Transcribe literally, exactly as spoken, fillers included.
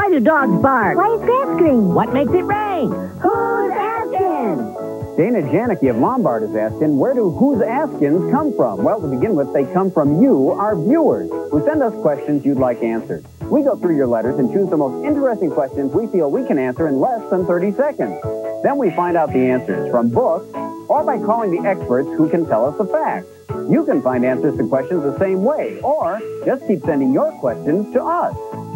Why do dogs bark? Why is grass green? What makes it rain? Who's Askin? Dana Janicki of Lombard is asking, where do Who's Askins come from? Well, to begin with, they come from you, our viewers, who send us questions you'd like answered. We go through your letters and choose the most interesting questions we feel we can answer in less than thirty seconds. Then we find out the answers from books or by calling the experts who can tell us the facts. You can find answers to questions the same way, or just keep sending your questions to us.